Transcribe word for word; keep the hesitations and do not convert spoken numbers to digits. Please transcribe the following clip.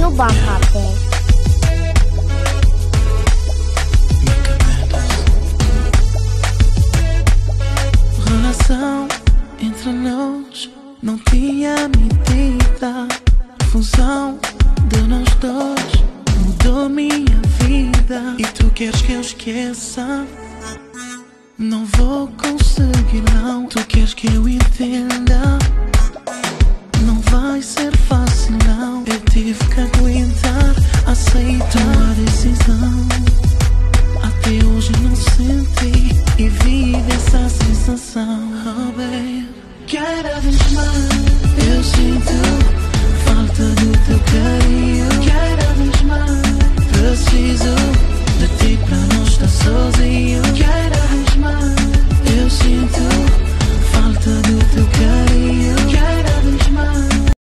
no barrapé. Relação entre nós não tinha medida. A fusão de nós dois mudou minha vida. E tu queres que eu esqueça? Não vou conseguir não. Tu queres que eu entenda?